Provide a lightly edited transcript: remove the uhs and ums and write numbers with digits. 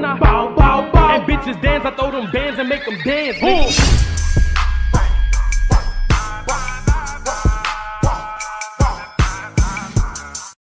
Bow, bow, bow. And bitches dance, I throw them bands and make them dance.